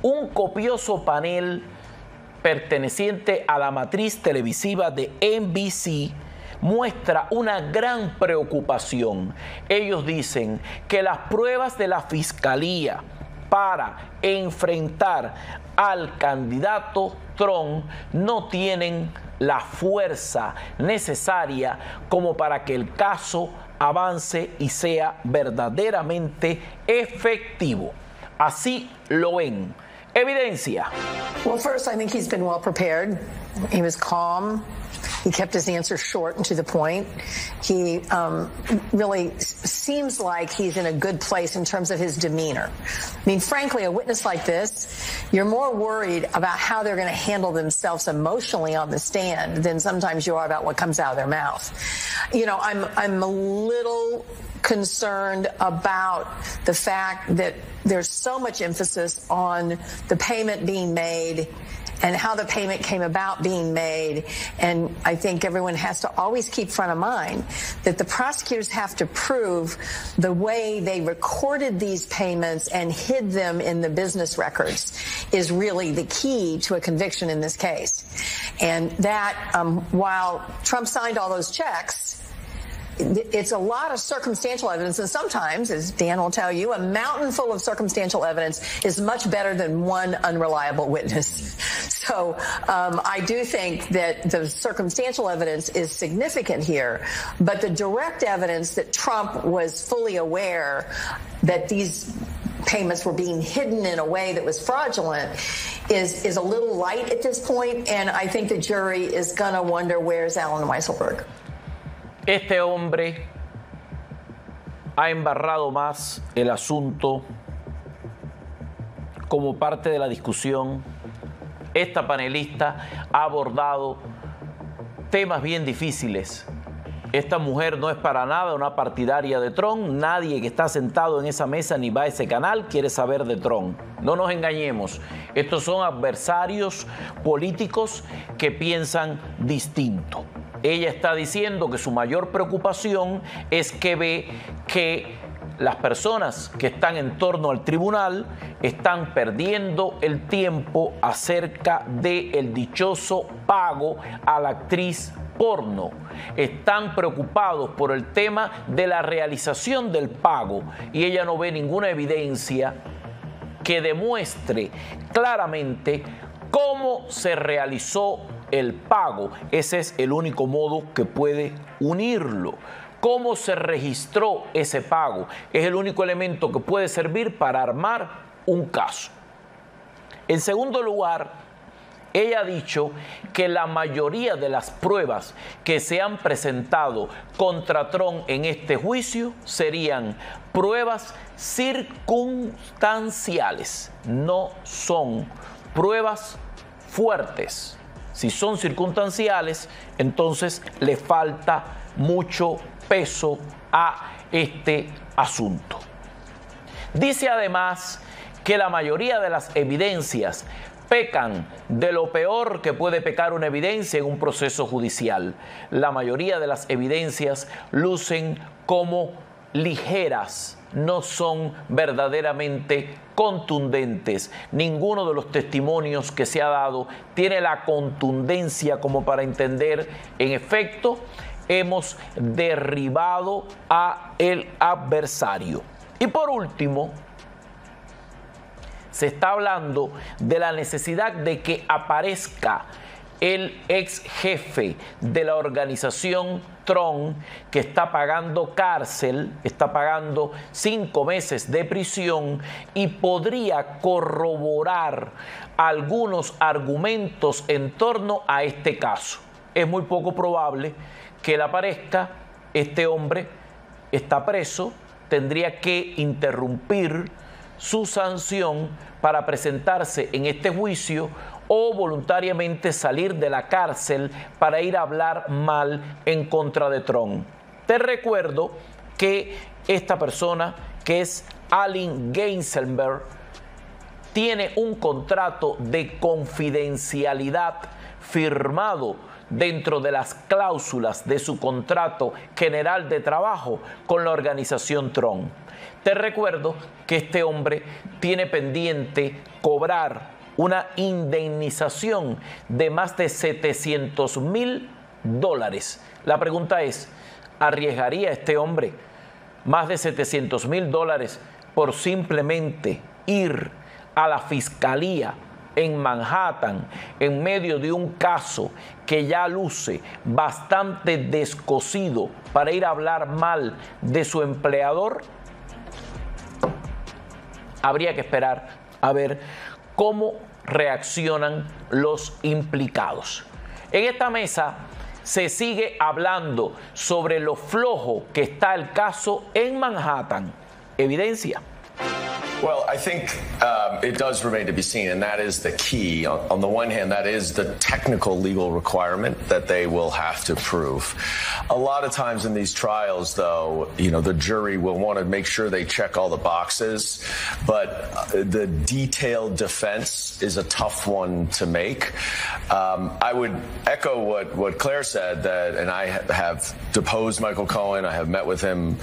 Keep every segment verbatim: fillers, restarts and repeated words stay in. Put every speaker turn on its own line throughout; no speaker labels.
Un copioso panel perteneciente a la matriz televisiva de N B C muestra una gran preocupación. Ellos dicen que las pruebas de la Fiscalía para enfrentar al candidato Trump no tienen la fuerza necesaria como para que el caso avance y sea verdaderamente efectivo. Así lo ven. Evidencia.
Well, first, I think he's been well prepared. He was calm. He kept his answer short and to the point. He um, really seems like he's in a good place in terms of his demeanor. I mean, frankly, a witness like this, you're more worried about how they're going to handle themselves emotionally on the stand than sometimes you are about what comes out of their mouth. You know, I'm I'm a little concerned about the fact that there's so much emphasis on the payment being made and how the payment came about being made. And I think everyone has to always keep front of mind that the prosecutors have to prove the way they recorded these payments and hid them in the business records is really the key to a conviction in this case. And that, um, while Trump signed all those checks, it's a lot of circumstantial evidence, and sometimes, as Dan will tell you, a mountain full of circumstantial evidence is much better than one unreliable witness. So um, I do think that the circumstantial evidence is significant here, but the direct evidence that Trump was fully aware that these payments were being hidden in a way that was fraudulent is, is a little light at this point, and I think the jury is going to wonder, where's Allen Weisselberg?
Este hombre ha embarrado más el asunto como parte de la discusión. Esta panelista ha abordado temas bien difíciles. Esta mujer no es para nada una partidaria de Trump. Nadie que está sentado en esa mesa ni va a ese canal quiere saber de Trump. No nos engañemos. Estos son adversarios políticos que piensan distinto. Ella está diciendo que su mayor preocupación es que ve que las personas que están en torno al tribunal están perdiendo el tiempo acerca del dichoso pago a la actriz porno. Están preocupados por el tema de la realización del pago y ella no ve ninguna evidencia que demuestre claramente cómo se realizó el pago. Ese es el único modo que puede unirlo. ¿Cómo se registró ese pago? Es el único elemento que puede servir para armar un caso. En segundo lugar, ella ha dicho que la mayoría de las pruebas que se han presentado contra Trump en este juicio serían pruebas circunstanciales, no son pruebas fuertes. Si son circunstanciales, entonces le falta mucho peso a este asunto. Dice además que la mayoría de las evidencias pecan de lo peor que puede pecar una evidencia en un proceso judicial. La mayoría de las evidencias lucen como ligeras, no son verdaderamente contundentes. Ninguno de los testimonios que se ha dado tiene la contundencia como para entender, en efecto, hemos derribado a el adversario. Y por último, se está hablando de la necesidad de que aparezca el ex jefe de la organización Trump, que está pagando cárcel, está pagando cinco meses de prisión y podría corroborar algunos argumentos en torno a este caso. Es muy poco probable que él aparezca. Este hombre está preso, tendría que interrumpir su sanción para presentarse en este juicio o voluntariamente salir de la cárcel para ir a hablar mal en contra de Trump. Te recuerdo que esta persona, que es Allen Weisselberg, tiene un contrato de confidencialidad firmado dentro de las cláusulas de su contrato general de trabajo con la organización Trump. Te recuerdo que este hombre tiene pendiente cobrar una indemnización de más de setecientos mil dólares. La pregunta es, ¿arriesgaría este hombre más de setecientos mil dólares por simplemente ir a la fiscalía en Manhattan en medio de un caso que ya luce bastante descosido para ir a hablar mal de su empleador? Habría que esperar a ver cómo reaccionan los implicados. En esta mesa se sigue hablando sobre lo flojo que está el caso en Manhattan. Evidencia.
Well, I think um, it does remain to be seen, and that is the key. On, on the one hand, that is the technical legal requirement that they will have to prove. A lot of times in these trials, though, you know, the jury will want to make sure they check all the boxes, but the detailed defense is a tough one to make. Um, I would echo what, what Claire said, that, and I have deposed Michael Cohen. I have met with him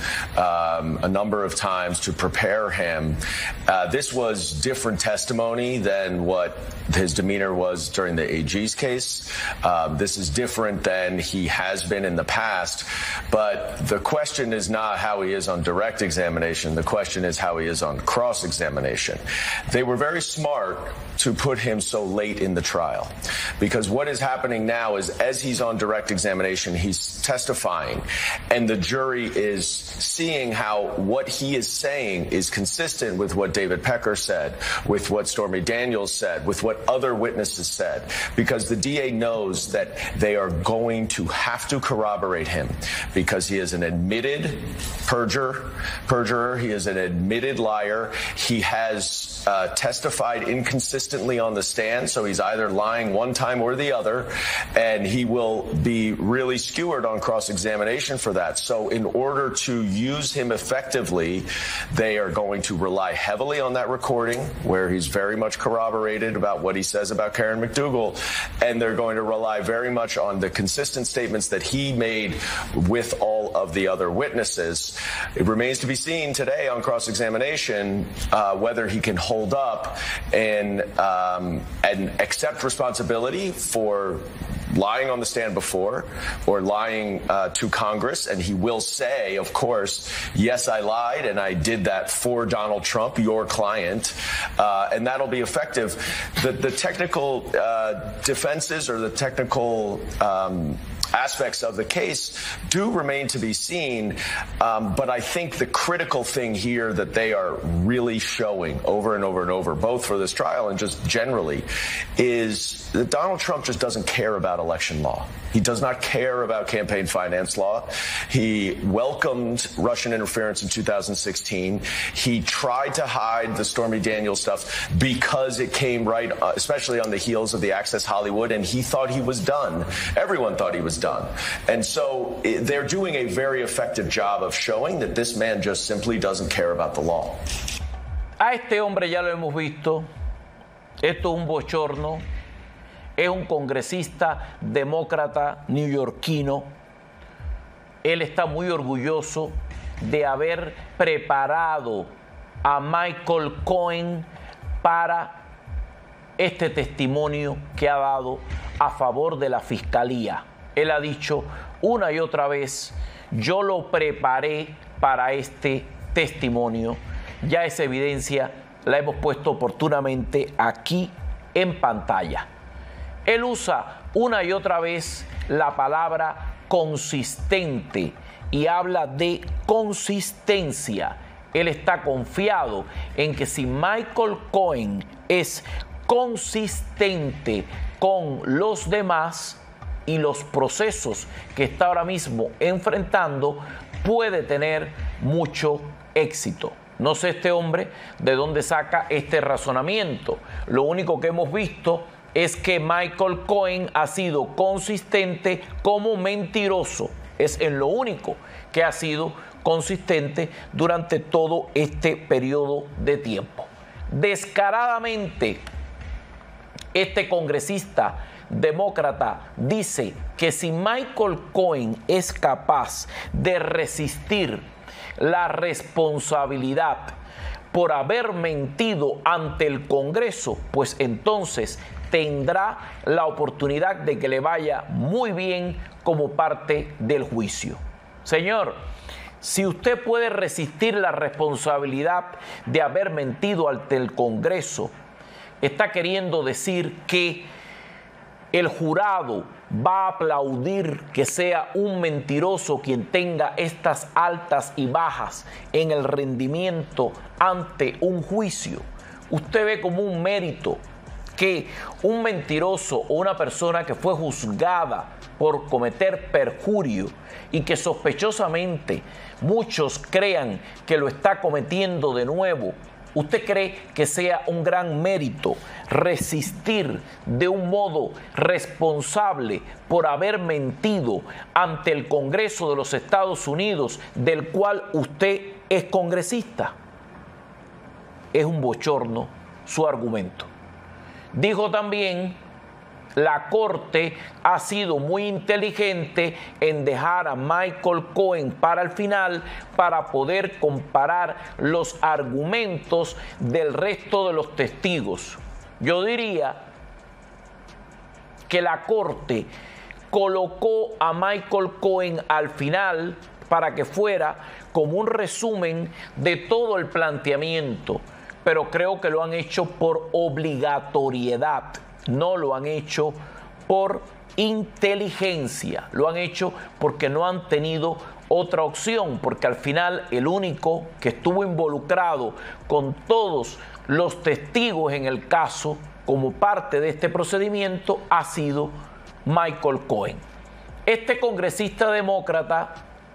um, a number of times to prepare him. Uh, this was different testimony than what his demeanor was during the A G's case. Uh, this is different than he has been in the past. But the question is not how he is on direct examination. The question is how he is on cross-examination. They were very smart to put him so late in the trial, because what is happening now is, as he's on direct examination, he's testifying, and the jury is seeing how what he is saying is consistent with what David Pecker said, with what Stormy Daniels said, with what other witnesses said, because the D A knows that they are going to have to corroborate him, because he is an admitted perjurer, perjurer. He is an admitted liar. He has uh, testified inconsistently on the stand, so he's either lying one time or the other, and he will be really skewered on cross-examination for that. So in order to use him effectively, they are going to rely heavily on that recording, where he's very much corroborated about what he says about Karen McDougal, and they're going to rely very much on the consistent statements that he made with all of the other witnesses. It remains to be seen today on cross-examination uh, whether he can hold up and um, and accept responsibility for lying on the stand before, or lying uh, to Congress. And he will say, of course, yes, I lied, and I did that for Donald Trump, your client, uh, and that'll be effective. The, the technical uh, defenses, or the technical um, aspects of the case do remain to be seen, um, but I think the critical thing here that they are really showing over and over and over, both for this trial and just generally, is that Donald Trump just doesn't care about election law. He does not care about campaign finance law. He welcomed Russian interference in two thousand sixteen. He tried to hide the Stormy Daniels stuff because it came right, uh, especially on the heels of the Access Hollywood, and he thought he was done. Everyone thought he was done. And so it, they're doing a very effective job of showing that this man just simply doesn't care about the law.
A este hombre ya lo hemos visto. Esto es un bochorno. Es un congresista demócrata neoyorquino. Él está muy orgulloso de haber preparado a Michael Cohen para este testimonio que ha dado a favor de la fiscalía. Él ha dicho una y otra vez, yo lo preparé para este testimonio. Ya esa evidencia la hemos puesto oportunamente aquí en pantalla. Él usa una y otra vez la palabra consistente y habla de consistencia. Él está confiado en que si Michael Cohen es consistente con los demás y los procesos que está ahora mismo enfrentando, puede tener mucho éxito. No sé este hombre de dónde saca este razonamiento. Lo único que hemos visto es que Michael Cohen ha sido consistente como mentiroso. Es en lo único que ha sido consistente durante todo este periodo de tiempo. Descaradamente, este congresista demócrata dice que si Michael Cohen es capaz de resistir la responsabilidad por haber mentido ante el Congreso, pues entonces tendrá la oportunidad de que le vaya muy bien como parte del juicio. Señor, si usted puede resistir la responsabilidad de haber mentido ante el Congreso, está queriendo decir que el jurado va a aplaudir que sea un mentiroso quien tenga estas altas y bajas en el rendimiento ante un juicio. Usted ve como un mérito que un mentiroso o una persona que fue juzgada por cometer perjurio y que sospechosamente muchos crean que lo está cometiendo de nuevo, ¿usted cree que sea un gran mérito resistir de un modo responsable por haber mentido ante el Congreso de los Estados Unidos, del cual usted es congresista? Es un bochorno su argumento. Dijo también: la Corte ha sido muy inteligente en dejar a Michael Cohen para el final para poder comparar los argumentos del resto de los testigos. Yo diría que la Corte colocó a Michael Cohen al final para que fuera como un resumen de todo el planteamiento, pero creo que lo han hecho por obligatoriedad. No lo han hecho por inteligencia, lo han hecho porque no han tenido otra opción, porque al final el único que estuvo involucrado con todos los testigos en el caso como parte de este procedimiento ha sido Michael Cohen. Este congresista demócrata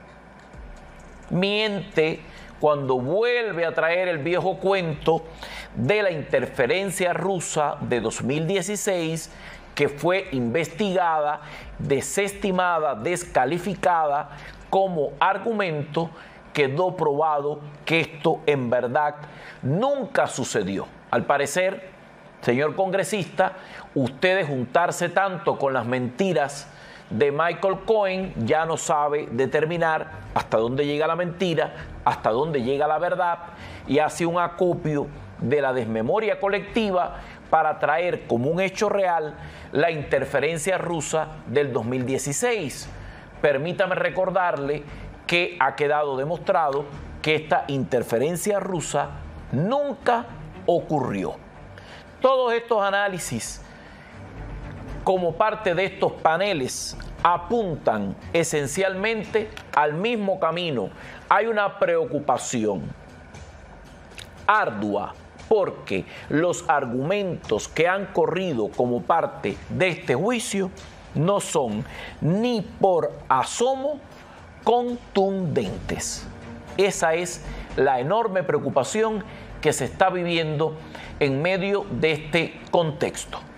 miente cuando vuelve a traer el viejo cuento de la interferencia rusa de dos mil dieciséis, que fue investigada, desestimada, descalificada como argumento. Quedó probado que esto en verdad nunca sucedió. Al parecer, señor congresista, usted de juntarse tanto con las mentiras de Michael Cohen ya no sabe determinar hasta dónde llega la mentira, hasta dónde llega la verdad, y hace un acopio de la desmemoria colectiva para traer como un hecho real la interferencia rusa del dos mil dieciséis. Permítame recordarle que ha quedado demostrado que esta interferencia rusa nunca ocurrió. Todos estos análisis como parte de estos paneles apuntan esencialmente al mismo camino. Hay una preocupación ardua porque los argumentos que han corrido como parte de este juicio no son ni por asomo contundentes. Esa es la enorme preocupación que se está viviendo en medio de este contexto.